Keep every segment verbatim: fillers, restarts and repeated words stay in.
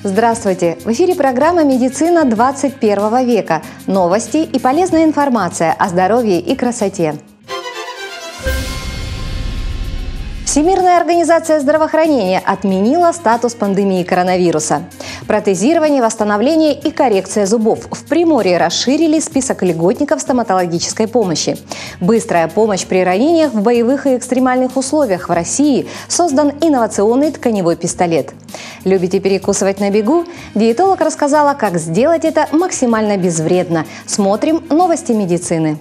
Здравствуйте! В эфире программа «Медицина двадцать первого века». Новости и полезная информация о здоровье и красоте. Всемирная организация здравоохранения отменила статус пандемии коронавируса. Протезирование, восстановление и коррекция зубов. В Приморье расширили список льготников стоматологической помощи. Быстрая помощь при ранениях в боевых и экстремальных условиях. В России создан инновационный тканевой пистолет. Любите перекусывать на бегу? Диетолог рассказала, как сделать это максимально безвредно. Смотрим новости медицины.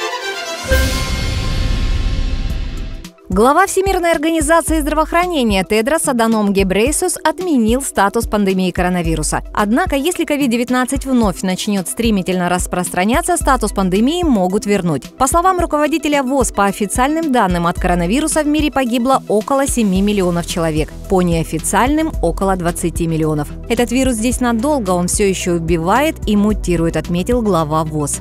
Глава Всемирной организации здравоохранения Тедрос Аданом Гебрейсус отменил статус пандемии коронавируса. Однако, если ковид девятнадцать вновь начнет стремительно распространяться, статус пандемии могут вернуть. По словам руководителя ВОЗ, по официальным данным, от коронавируса в мире погибло около семи миллионов человек, по неофициальным – около двадцати миллионов. Этот вирус здесь надолго, он все еще убивает и мутирует, отметил глава ВОЗ.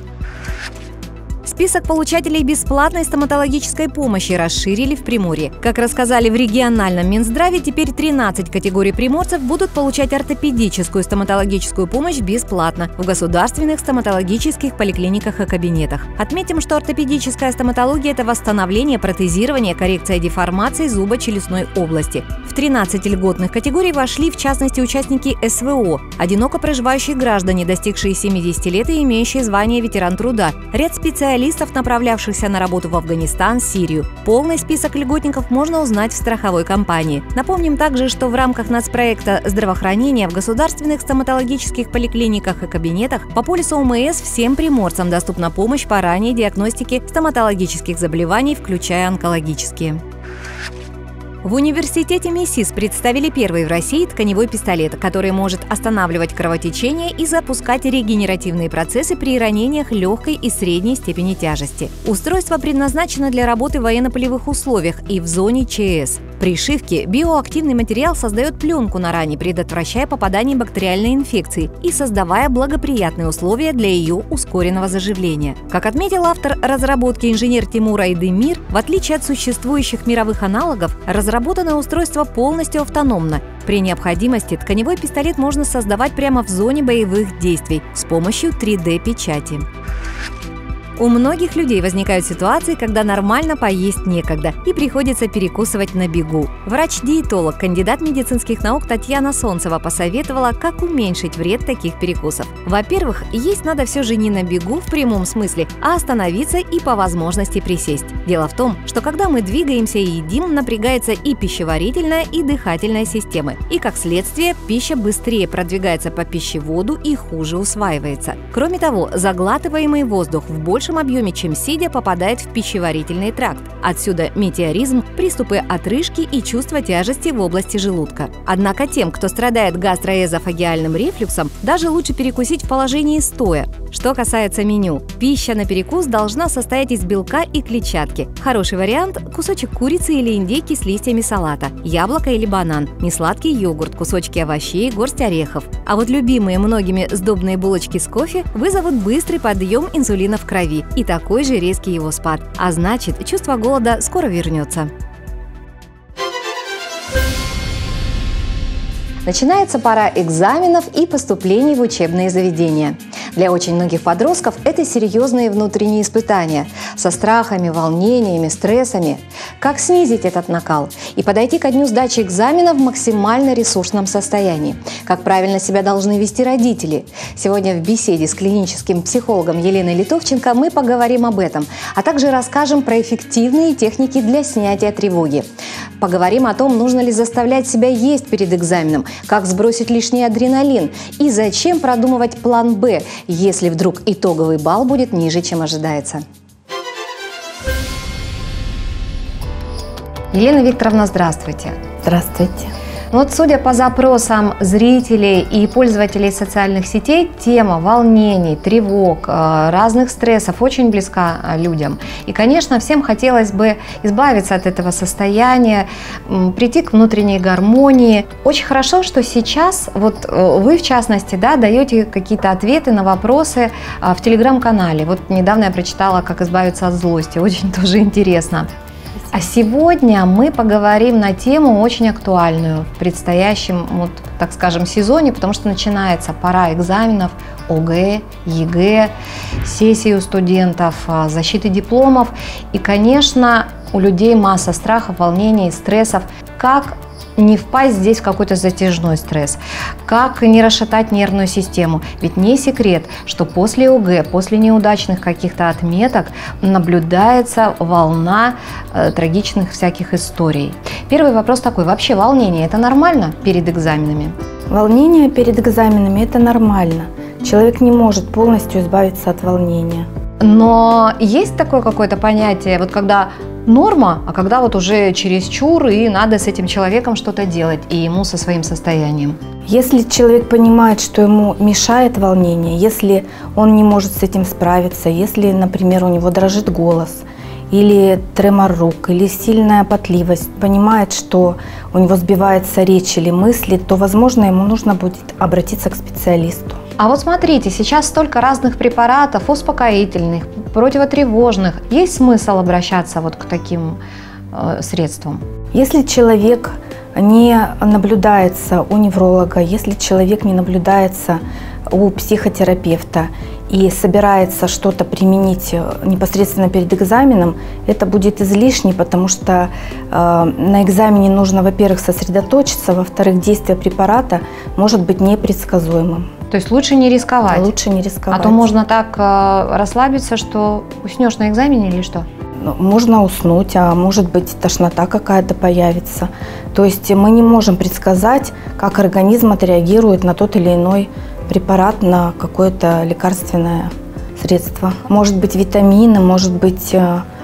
Список получателей бесплатной стоматологической помощи расширили в Приморье. Как рассказали в региональном Минздраве, теперь тринадцать категорий приморцев будут получать ортопедическую стоматологическую помощь бесплатно в государственных стоматологических поликлиниках и кабинетах. Отметим, что ортопедическая стоматология – это восстановление, протезирование, коррекция деформаций зубо-челюстной области. В тринадцать льготных категорий вошли, в частности, участники эс вэ о, одиноко проживающие граждане, достигшие семидесяти лет и имеющие звание ветеран труда, ряд специалистов, специалистов, направлявшихся на работу в Афганистан, Сирию. Полный список льготников можно узнать в страховой компании. Напомним также, что в рамках нацпроекта здравоохранения в государственных стоматологических поликлиниках и кабинетах по полису о эм эс всем приморцам доступна помощь по ранней диагностике стоматологических заболеваний, включая онкологические. В университете МИСИС представили первый в России тканевой пистолет, который может останавливать кровотечение и запускать регенеративные процессы при ранениях легкой и средней степени тяжести. Устройство предназначено для работы в военно-полевых условиях и в зоне че эс. При шивке биоактивный материал создает пленку на ране, предотвращая попадание бактериальной инфекции и создавая благоприятные условия для ее ускоренного заживления. Как отметил автор разработки инженер Тимур Айдемир, в отличие от существующих мировых аналогов, разработанное устройство полностью автономно. При необходимости тканевой пистолет можно создавать прямо в зоне боевых действий с помощью три дэ печати. У многих людей возникают ситуации, когда нормально поесть некогда и приходится перекусывать на бегу. Врач-диетолог, кандидат медицинских наук Татьяна Солнцева посоветовала, как уменьшить вред таких перекусов. Во-первых, есть надо все же не на бегу в прямом смысле, а остановиться и по возможности присесть. Дело в том, что когда мы двигаемся и едим, напрягается и пищеварительная, и дыхательная системы. И как следствие, пища быстрее продвигается по пищеводу и хуже усваивается. Кроме того, заглатываемый воздух в большем объеме, чем сидя, попадает в пищеварительный тракт. Отсюда метеоризм, приступы отрыжки и чувство тяжести в области желудка. Однако тем, кто страдает гастроэзофагиальным рефлюксом, даже лучше перекусить в положении стоя. Что касается меню, пища на перекус должна состоять из белка и клетчатки. Хороший вариант – кусочек курицы или индейки с листьями салата, яблоко или банан, несладкий йогурт, кусочки овощей, горсть орехов. А вот любимые многими сдобные булочки с кофе вызовут быстрый подъем инсулина в крови и такой же резкий его спад. А значит, чувство голода скоро вернется. Начинается пора экзаменов и поступлений в учебные заведения. Для очень многих подростков это серьезные внутренние испытания со страхами, волнениями, стрессами. Как снизить этот накал и подойти ко дню сдачи экзамена в максимально ресурсном состоянии? Как правильно себя должны вести родители? Сегодня в беседе с клиническим психологом Еленой Литовченко мы поговорим об этом, а также расскажем про эффективные техники для снятия тревоги. Поговорим о том, нужно ли заставлять себя есть перед экзаменом, как сбросить лишний адреналин и зачем продумывать план «Б», если вдруг итоговый балл будет ниже, чем ожидается. Елена Викторовна, здравствуйте. Здравствуйте. Вот судя по запросам зрителей и пользователей социальных сетей, тема волнений, тревог, разных стрессов очень близка людям. И, конечно, всем хотелось бы избавиться от этого состояния, прийти к внутренней гармонии. Очень хорошо, что сейчас вот вы, в частности, да, даете какие-то ответы на вопросы в телеграм-канале. Вот недавно я прочитала «Как избавиться от злости». Очень тоже интересно. А сегодня мы поговорим на тему очень актуальную в предстоящем, вот, так скажем, сезоне, потому что начинается пора экзаменов, ОГЭ, ЕГЭ, сессии у студентов, защиты дипломов. И, конечно, у людей масса страхов, волнений, стрессов. Как не впасть здесь в какой-то затяжной стресс, как не расшатать нервную систему. Ведь не секрет, что после ОГЭ, после неудачных каких-то отметок наблюдается волна э, трагичных всяких историй. Первый вопрос такой: вообще волнение – это нормально перед экзаменами? Волнение перед экзаменами – это нормально. Человек не может полностью избавиться от волнения. Но есть такое какое-то понятие, вот когда норма, а когда вот уже чересчур, и надо с этим человеком что-то делать, и ему со своим состоянием? Если человек понимает, что ему мешает волнение, если он не может с этим справиться, если, например, у него дрожит голос, или тремор рук, или сильная потливость, понимает, что у него сбивается речь или мысли, то, возможно, ему нужно будет обратиться к специалисту. А вот смотрите, сейчас столько разных препаратов, успокоительных, противотревожных. Есть смысл обращаться вот к таким э, средствам? Если человек не наблюдается у невролога, если человек не наблюдается у психотерапевта и собирается что-то применить непосредственно перед экзаменом, это будет излишне, потому что э, на экзамене нужно, во-первых, сосредоточиться, во-вторых, действие препарата может быть непредсказуемым. То есть лучше не рисковать? А лучше не рисковать. А то можно так э, расслабиться, что уснешь на экзамене или что? Можно уснуть, а может быть тошнота какая-то появится. То есть мы не можем предсказать, как организм отреагирует на тот или иной препарат, на какое-то лекарственное средство. Может быть витамины, может быть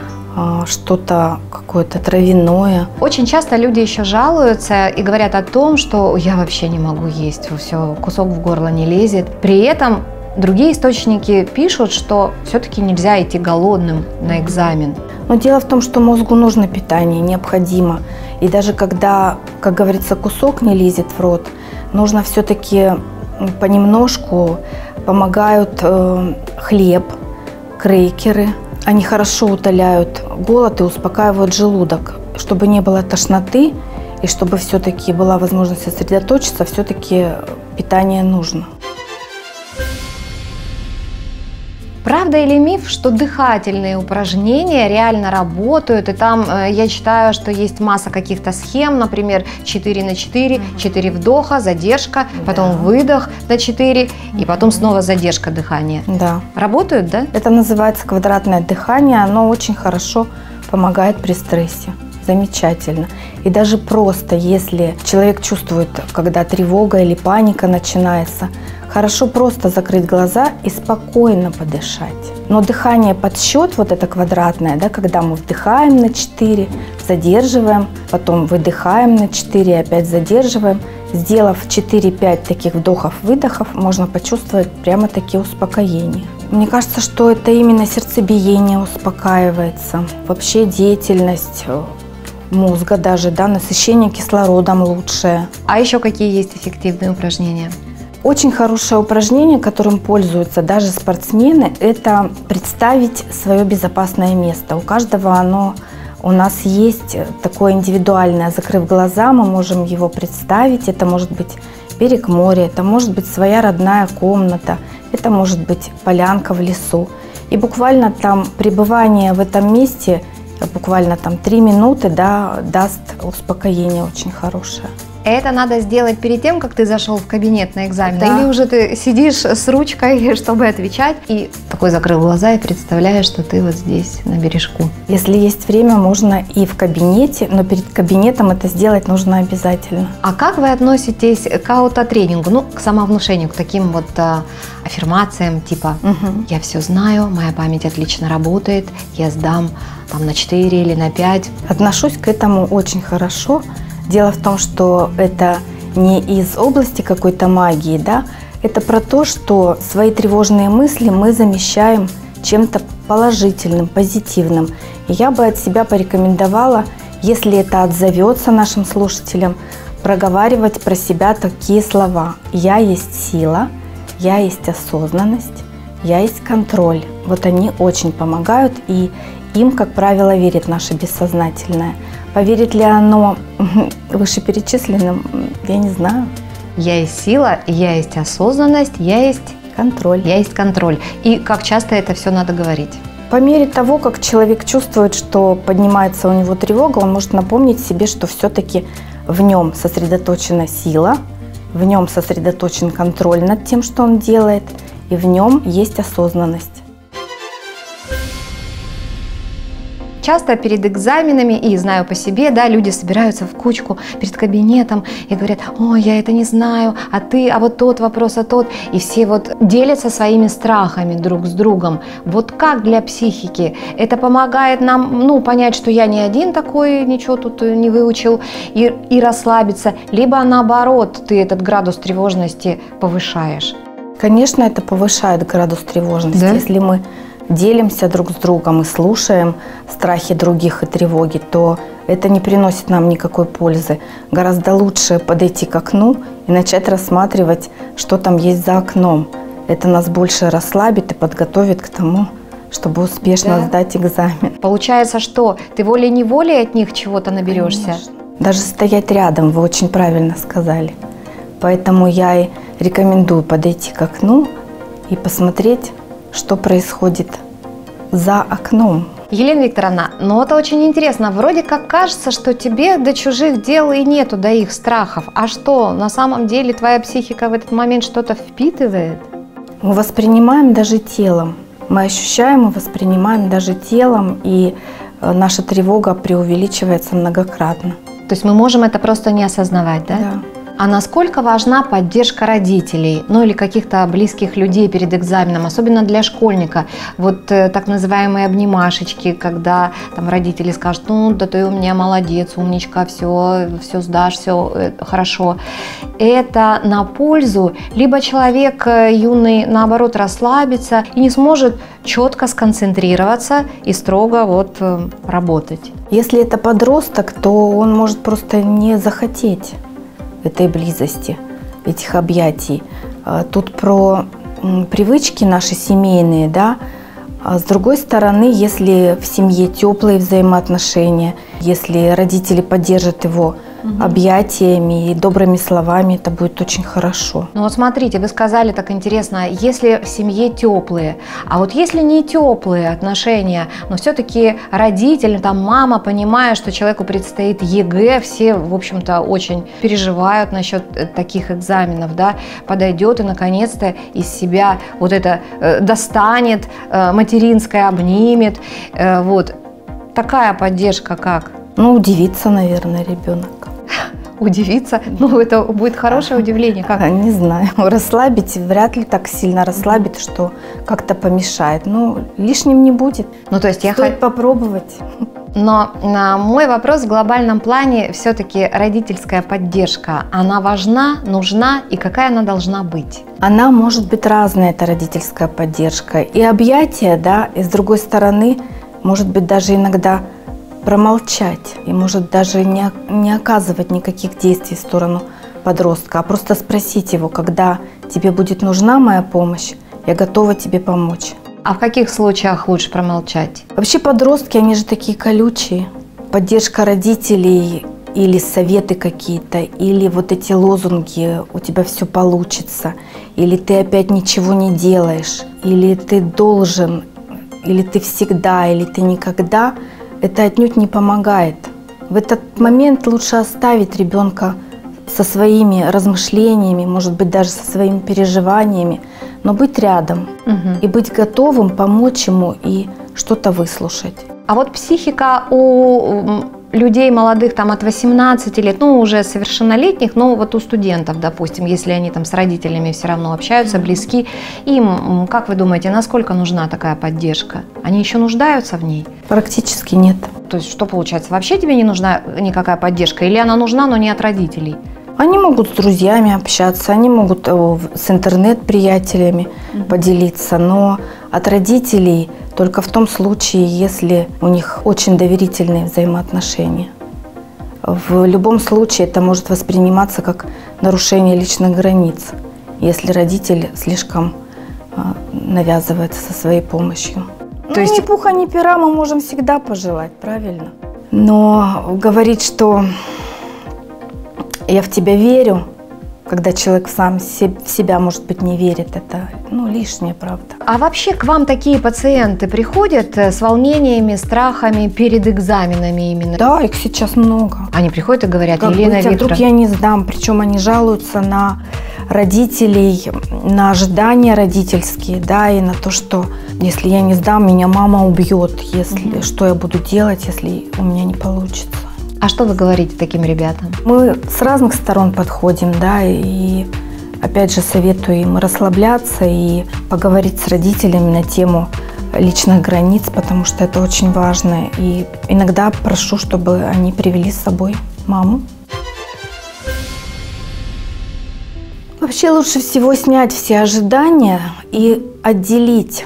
что-то какое-то травяное. Очень часто люди еще жалуются и говорят о том, что я вообще не могу есть, все, кусок в горло не лезет. При этом другие источники пишут, что все-таки нельзя идти голодным на экзамен. Но дело в том, что мозгу нужно питание, необходимо. И даже когда, как говорится, кусок не лезет в рот, нужно все-таки понемножку. Помогают э, хлеб, крекеры. Они хорошо утоляют голод и успокаивают желудок, чтобы не было тошноты и чтобы все-таки была возможность сосредоточиться, все-таки питание нужно. Правда или миф, что дыхательные упражнения реально работают, и там э, я читаю, что есть масса каких-то схем, например, четыре на четыре, четыре вдоха, задержка, потом да. выдох на четыре, и потом снова задержка дыхания. Да. Работают, да? Это называется квадратное дыхание, оно очень хорошо помогает при стрессе. Замечательно. И даже просто, если человек чувствует, когда тревога или паника начинается, хорошо просто закрыть глаза и спокойно подышать. Но дыхание под счет, вот это квадратное, да, когда мы вдыхаем на четыре, задерживаем, потом выдыхаем на четыре, опять задерживаем. Сделав четыре-пять таких вдохов-выдохов, можно почувствовать прямо-таки успокоение. Мне кажется, что это именно сердцебиение успокаивается, вообще деятельность мозга даже, да, насыщение кислородом лучшее. А еще какие есть эффективные упражнения? Очень хорошее упражнение, которым пользуются даже спортсмены, это представить свое безопасное место. У каждого оно у нас есть такое индивидуальное. Закрыв глаза, мы можем его представить. Это может быть берег моря, это может быть своя родная комната, это может быть полянка в лесу. И буквально там пребывание в этом месте, буквально там три минуты, да, даст успокоение очень хорошее. Это надо сделать перед тем, как ты зашел в кабинет на экзамен? Да. Или уже ты сидишь с ручкой, чтобы отвечать, и такой закрыл глаза и представляешь, что ты вот здесь на бережку? Если есть время, можно и в кабинете, но перед кабинетом это сделать нужно обязательно. А как вы относитесь к аутотренингу, ну, к самовнушению, к таким вот а, аффирмациям, типа угу. «я все знаю, моя память отлично работает, я сдам там на четыре или на пять»? Отношусь к этому очень хорошо. Дело в том, что это не из области какой-то магии, да, это про то, что свои тревожные мысли мы замещаем чем-то положительным, позитивным. И я бы от себя порекомендовала, если это отзовется нашим слушателям, проговаривать про себя такие слова: «Я есть сила», «Я есть осознанность», «Я есть контроль». Вот они очень помогают, и Им, как правило, верит наше бессознательное. Поверит ли оно вышеперечисленным, я не знаю. Я есть сила, я есть осознанность, я есть контроль. Я есть контроль. И как часто это все надо говорить? По мере того, как человек чувствует, что поднимается у него тревога, он может напомнить себе, что все-таки в нем сосредоточена сила, в нем сосредоточен контроль над тем, что он делает, и в нем есть осознанность. Часто перед экзаменами, и знаю по себе, да, люди собираются в кучку перед кабинетом и говорят: ой, я это не знаю, а ты, а вот тот вопрос, а тот. И все вот делятся своими страхами друг с другом. Вот как для психики это помогает нам, ну, понять, что я не один такой, ничего тут не выучил, и, и расслабиться, либо наоборот, ты этот градус тревожности повышаешь? Конечно, это повышает градус тревожности, да? Если мы делимся друг с другом и слушаем страхи других и тревоги, то это не приносит нам никакой пользы. Гораздо лучше подойти к окну и начать рассматривать, что там есть за окном. Это нас больше расслабит и подготовит к тому, чтобы успешно, да, сдать экзамен. Получается, что ты волей-неволей от них чего-то наберешься? Конечно. Даже стоять рядом, вы очень правильно сказали. Поэтому я и рекомендую подойти к окну и посмотреть, что происходит за окном. Елена Викторовна, ну это очень интересно. Вроде как кажется, что тебе до чужих дел и нету, до их страхов. А что, на самом деле твоя психика в этот момент что-то впитывает? Мы воспринимаем даже телом. Мы ощущаем и воспринимаем даже телом, и наша тревога преувеличивается многократно. То есть мы можем это просто не осознавать, да? Да. А насколько важна поддержка родителей, ну или каких-то близких людей перед экзаменом, особенно для школьника? Вот э, так называемые обнимашечки, когда там родители скажут: ну да ты у меня молодец, умничка, все, все сдашь, все э, хорошо. Это на пользу, либо человек э, юный наоборот расслабится и не сможет четко сконцентрироваться и строго вот э, работать. Если это подросток, то он может просто не захотеть этой близости, этих объятий. Тут про привычки наши семейные, да. А с другой стороны, если в семье теплые взаимоотношения, если родители поддержат его угу. объятиями и добрыми словами, это будет очень хорошо. Ну вот смотрите, вы сказали так интересно, если в семье теплые, а вот если не теплые отношения, но все-таки родители, там мама, понимая, что человеку предстоит ЕГЭ, все, в общем-то, очень переживают насчет таких экзаменов, да, подойдет и наконец-то из себя вот это э, достанет, э, материнское обнимет, э, вот. Такая поддержка как? Ну, удивится, наверное, ребенок. Удивиться? Ну, это будет хорошее удивление. Как? Не знаю. Расслабить вряд ли так сильно расслабит, что как-то помешает. Ну, лишним не будет. Ну, то есть я Стоит попробовать. Но на мой вопрос в глобальном плане все-таки родительская поддержка, она важна, нужна и какая она должна быть? Она может быть разная, эта родительская поддержка. И объятия, да, и с другой стороны, может быть, даже иногда промолчать и может даже не, не оказывать никаких действий в сторону подростка, а просто спросить его: когда тебе будет нужна моя помощь, я готова тебе помочь. А в каких случаях лучше промолчать? Вообще подростки, они же такие колючие. Поддержка родителей или советы какие-то, или вот эти лозунги: у тебя все получится, или ты опять ничего не делаешь, или ты должен, или ты всегда, или ты никогда, это отнюдь не помогает. В этот момент лучше оставить ребенка со своими размышлениями, может быть, даже со своими переживаниями, но быть рядом угу. и быть готовым помочь ему и что-то выслушать. А вот психика у людей молодых там от восемнадцати лет, ну уже совершеннолетних, но вот у студентов, допустим, если они там с родителями все равно общаются, близки, им, как вы думаете, насколько нужна такая поддержка? Они еще нуждаются в ней? Практически нет. То есть что получается? Вообще тебе не нужна никакая поддержка? Или она нужна, но не от родителей? Они могут с друзьями общаться, они могут с интернет-приятелями mm-hmm. поделиться, но от родителей только в том случае, если у них очень доверительные взаимоотношения. В любом случае это может восприниматься как нарушение личных границ, если родитель слишком навязывается со своей помощью. Ну, То есть ни пуха, ни пера мы можем всегда пожелать, правильно? Но говорить, что я в тебя верю, когда человек сам в себя, может быть, не верит, это, ну, лишняя правда. А вообще к вам такие пациенты приходят с волнениями, страхами перед экзаменами именно? Да, их сейчас много. Они приходят и говорят: Как Елена быть, а вдруг Викторовна, я не сдам? Причем они жалуются на родителей, на ожидания родительские, да, и на то, что если я не сдам, меня мама убьет, если угу. что я буду делать, если у меня не получится. А что вы говорите таким ребятам? Мы с разных сторон подходим, да, и опять же советую им расслабляться и поговорить с родителями на тему личных границ, потому что это очень важно. И иногда прошу, чтобы они привели с собой маму. Вообще лучше всего снять все ожидания и отделить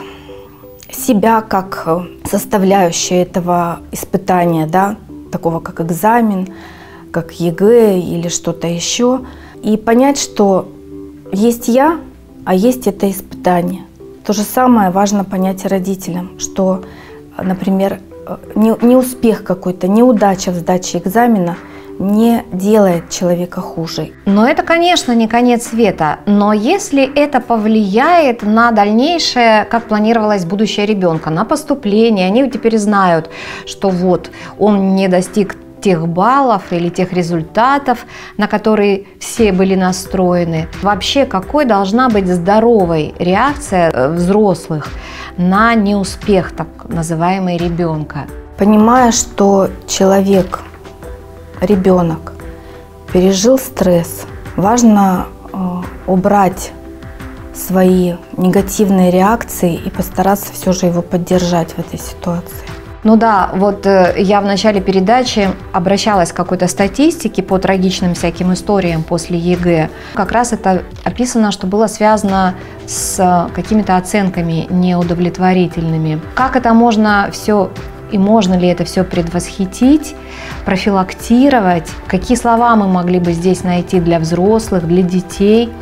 себя как составляющую этого испытания, да, такого как экзамен, как ЕГЭ или что-то еще, и понять, что есть я, а есть это испытание. То же самое важно понять и родителям, что, например, неуспех какой-то, неудача в сдаче экзамена не делает человека хуже. Но это, конечно, не конец света. Но если это повлияет на дальнейшее, как планировалось будущее ребенка, на поступление, они теперь знают, что вот он не достиг тех баллов или тех результатов, на которые все были настроены. Вообще, какой должна быть здоровой реакция взрослых на неуспех, так называемый, ребенка? Понимая, что человек, ребенок пережил стресс, важно э, убрать свои негативные реакции и постараться все же его поддержать в этой ситуации. Ну да, вот э, я в начале передачи обращалась к какой-то статистике по трагичным всяким историям после ЕГЭ. Как раз это описано, что было связано с какими-то оценками неудовлетворительными. Как это можно все и можно ли это все предвосхитить, профилактировать? Какие слова мы могли бы здесь найти для взрослых, для детей,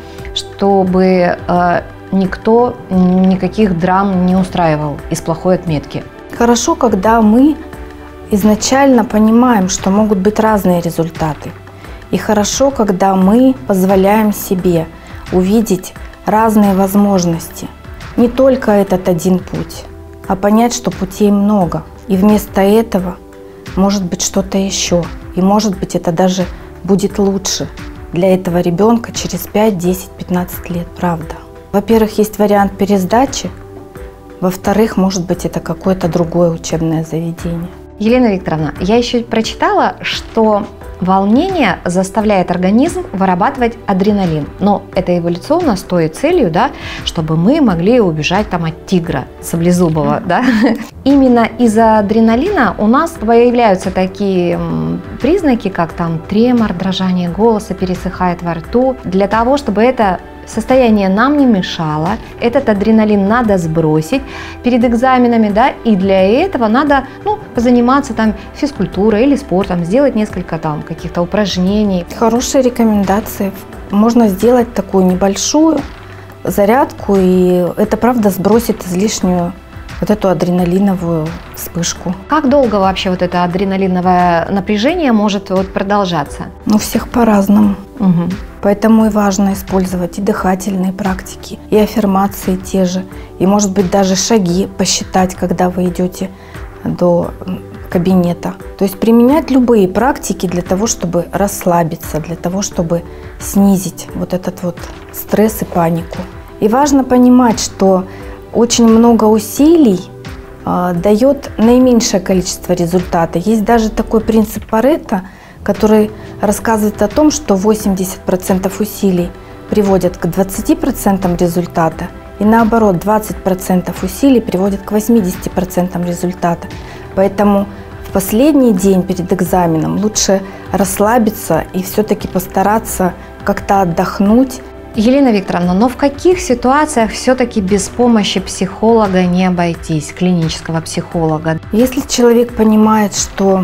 чтобы э, никто никаких драм не устраивал из плохой отметки? Хорошо, когда мы изначально понимаем, что могут быть разные результаты. И хорошо, когда мы позволяем себе увидеть разные возможности. Не только этот один путь, а понять, что путей много. И вместо этого может быть что-то еще. И может быть это даже будет лучше для этого ребенка через пять, десять, пятнадцать лет, правда. Во-первых, есть вариант пересдачи. Во-вторых, может быть, это какое-то другое учебное заведение. Елена Викторовна, я еще прочитала, что волнение заставляет организм вырабатывать адреналин. Но это эволюционно с той целью, да, чтобы мы могли убежать там от тигра саблезубого. Mm-hmm. Да? Именно из-за адреналина у нас появляются такие признаки, как там тремор, дрожание голоса, пересыхает во рту. Для того, чтобы это состояние нам не мешало, этот адреналин надо сбросить перед экзаменами, да, и для этого надо, ну, позаниматься там физкультурой или спортом, сделать несколько там каких-то упражнений. Хорошие рекомендации. Можно сделать такую небольшую зарядку, и это, правда, сбросит излишнюю вот эту адреналиновую вспышку. Как долго вообще вот это адреналиновое напряжение может вот продолжаться? Ну, у всех по-разному. Угу. Поэтому и важно использовать и дыхательные практики, и аффирмации те же, и, может быть, даже шаги посчитать, когда вы идете до кабинета. То есть применять любые практики для того, чтобы расслабиться, для того, чтобы снизить вот этот вот стресс и панику. И важно понимать, что очень много усилий э, дает наименьшее количество результата. Есть даже такой принцип Паретто, который рассказывает о том, что восемьдесят процентов усилий приводят к двадцати процентам результата, и наоборот, двадцать процентов усилий приводят к восьмидесяти процентам результата. Поэтому в последний день перед экзаменом лучше расслабиться и все-таки постараться как-то отдохнуть. Елена Викторовна, но в каких ситуациях все-таки без помощи психолога не обойтись, клинического психолога? Если человек понимает, что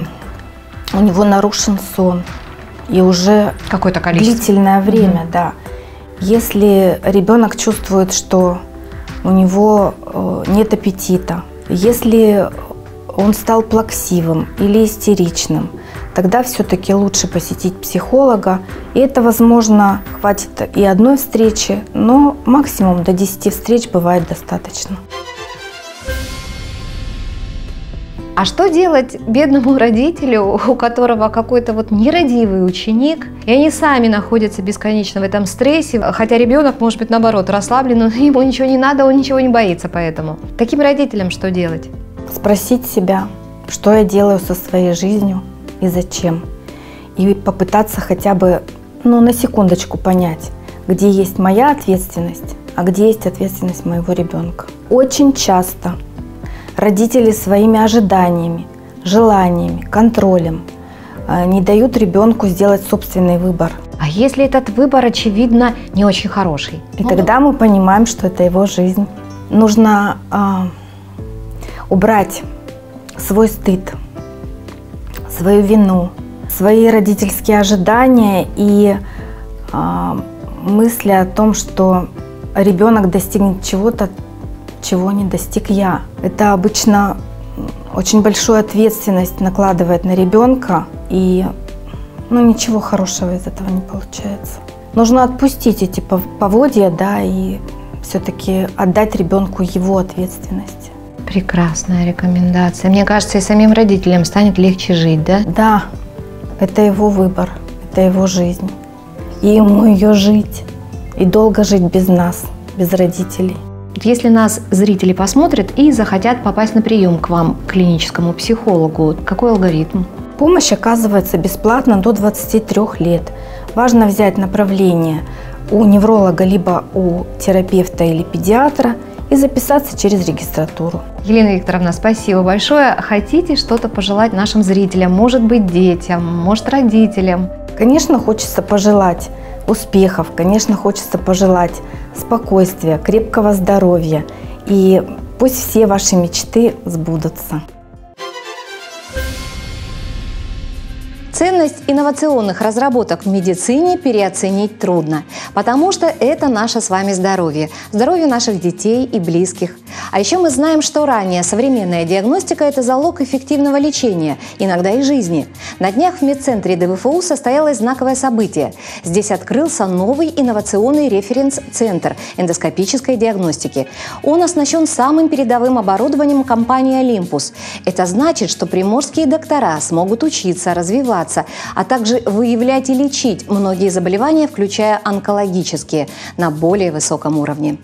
у него нарушен сон и уже какое-то количество длительное время, угу. да. Если ребенок чувствует, что у него нет аппетита, Если он стал плаксивым или истеричным, тогда все-таки лучше посетить психолога. И это, возможно, хватит и одной встречи, но максимум до десяти встреч бывает достаточно. А что делать бедному родителю, у которого какой-то вот нерадивый ученик, и они сами находятся бесконечно в этом стрессе, хотя ребенок, может быть, наоборот, расслаблен, но ему ничего не надо, он ничего не боится поэтому. Таким родителям что делать? Спросить себя, что я делаю со своей жизнью и зачем. И попытаться хотя бы, ну, на секундочку понять, где есть моя ответственность, а где есть ответственность моего ребенка. Очень часто родители своими ожиданиями, желаниями, контролем не дают ребенку сделать собственный выбор. А если этот выбор, очевидно, не очень хороший? И ну, тогда мы понимаем, что это его жизнь. Нужно а, убрать свой стыд, свою вину, свои родительские ожидания и а, мысли о том, что ребенок достигнет чего-то, чего не достиг я. Это обычно очень большую ответственность накладывает на ребенка, и ну, ничего хорошего из этого не получается. Нужно отпустить эти поводья, да, и все-таки отдать ребенку его ответственность. Прекрасная рекомендация. Мне кажется, и самим родителям станет легче жить, да? Да, это его выбор, это его жизнь. И ему ее жить, и долго жить без нас, без родителей. Если нас зрители посмотрят и захотят попасть на прием к вам, к клиническому психологу, какой алгоритм? Помощь оказывается бесплатно до двадцати трёх лет. Важно взять направление у невролога, либо у терапевта или педиатра и записаться через регистратуру. Елена Викторовна, спасибо большое. Хотите что-то пожелать нашим зрителям, может быть, детям, может, родителям? Конечно, хочется пожелать успехов, конечно, хочется пожелать спокойствия, крепкого здоровья. И пусть все ваши мечты сбудутся. Ценность инновационных разработок в медицине переоценить трудно, потому что это наше с вами здоровье, здоровье наших детей и близких. А еще мы знаем, что ранее современная диагностика – это залог эффективного лечения, иногда и жизни. На днях в медцентре ДВФУ состоялось знаковое событие. Здесь открылся новый инновационный референс-центр эндоскопической диагностики. Он оснащен самым передовым оборудованием компании «Олимпус». Это значит, что приморские доктора смогут учиться, развиваться, а также выявлять и лечить многие заболевания, включая онкологические, на более высоком уровне.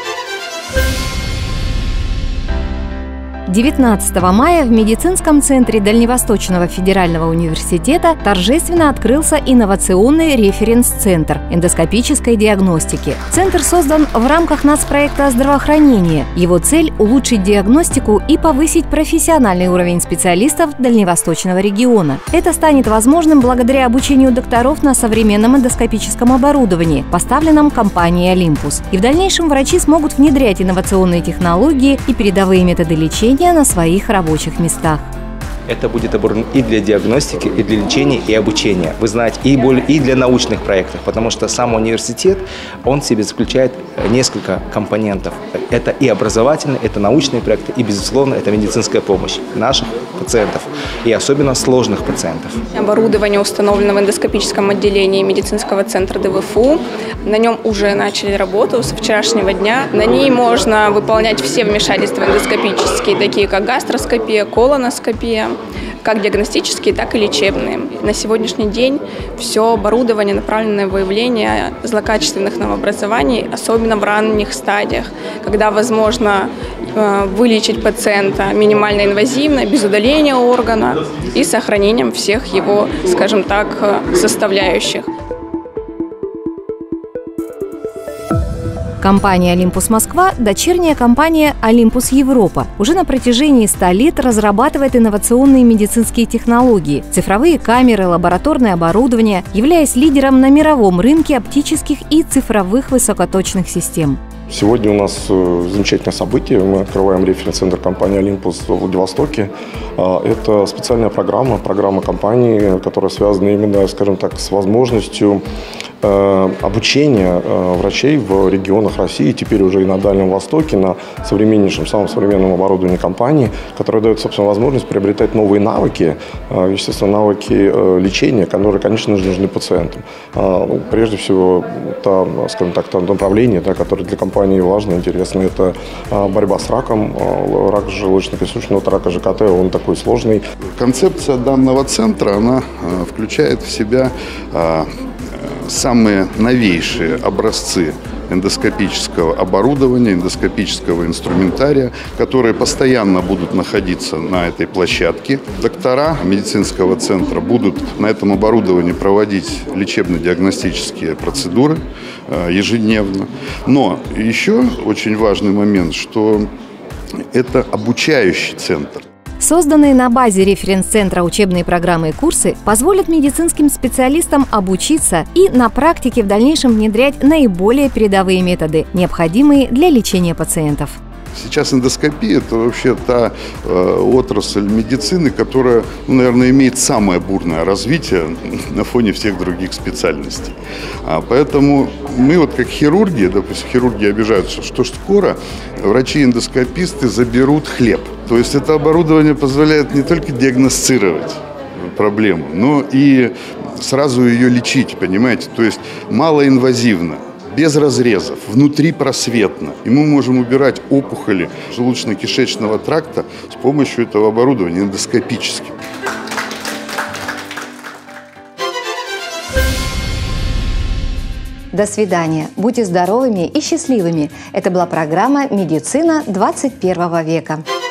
девятнадцатого мая в медицинском центре Дальневосточного федерального университета торжественно открылся инновационный референс-центр эндоскопической диагностики. Центр создан в рамках нацпроекта здравоохранения. Его цель – улучшить диагностику и повысить профессиональный уровень специалистов Дальневосточного региона. Это станет возможным благодаря обучению докторов на современном эндоскопическом оборудовании, поставленном компанией «Олимпус». И в дальнейшем врачи смогут внедрять инновационные технологии и передовые методы лечения на своих рабочих местах. Это будет оборудовано и для диагностики, и для лечения, и обучения. Вы знаете, и, более, и для научных проектов, потому что сам университет, он в себе заключает несколько компонентов. Это и образовательные, это научные проекты, и, безусловно, это медицинская помощь наших пациентов, и особенно сложных пациентов. Оборудование установлено в эндоскопическом отделении медицинского центра ДВФУ. На нем уже начали работу со вчерашнего дня. На ней можно выполнять все вмешательства эндоскопические, такие как гастроскопия, колоноскопия, как диагностические, так и лечебные. На сегодняшний день все оборудование направлено на выявление злокачественных новообразований, особенно в ранних стадиях, когда возможно вылечить пациента минимально инвазивно, без удаления органа и сохранением всех его, скажем так, составляющих. Компания «Олимпус Москва» – дочерняя компания «Олимпус Европа». Уже на протяжении ста лет разрабатывает инновационные медицинские технологии, цифровые камеры, лабораторное оборудование, являясь лидером на мировом рынке оптических и цифровых высокоточных систем. Сегодня у нас замечательное событие. Мы открываем референс-центр компании «Олимпус» в Владивостоке. Это специальная программа, программа компании, которая связана именно, скажем так, с возможностью обучение врачей в регионах России, теперь уже и на Дальнем Востоке, на современнейшем, самом современном оборудовании компании, которое дает, собственно, возможность приобретать новые навыки, естественно, навыки лечения, которые, конечно же, нужны пациентам. Прежде всего, та, скажем так, то направление, да, которое для компании важно, интересно, это борьба с раком, рак желудочно-кишечного тракта, ЖКТ, он такой сложный. Концепция данного центра, она включает в себя самые новейшие образцы эндоскопического оборудования, эндоскопического инструментария, которые постоянно будут находиться на этой площадке. Доктора медицинского центра будут на этом оборудовании проводить лечебно-диагностические процедуры ежедневно. Но еще очень важный момент, что это обучающий центр. Созданные на базе референс-центра учебные программы и курсы позволят медицинским специалистам обучиться и на практике в дальнейшем внедрять наиболее передовые методы, необходимые для лечения пациентов. Сейчас эндоскопия – это вообще та э, отрасль медицины, которая, ну, наверное, имеет самое бурное развитие на фоне всех других специальностей. А поэтому мы вот как хирурги, допустим, хирурги обижаются, что скоро врачи-эндоскописты заберут хлеб. То есть это оборудование позволяет не только диагностировать проблему, но и сразу ее лечить, понимаете? То есть малоинвазивно, без разрезов, внутрипросветно. И мы можем убирать опухоли желудочно-кишечного тракта с помощью этого оборудования эндоскопически. До свидания. Будьте здоровыми и счастливыми. Это была программа «Медицина двадцать первого века».